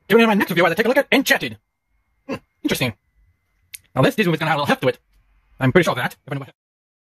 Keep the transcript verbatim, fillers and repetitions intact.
Tune in to my next review as I take a look at Enchanted. Hmm, interesting. Now this Disney movie's gonna have a little heft to it. I'm pretty sure of that. If I know what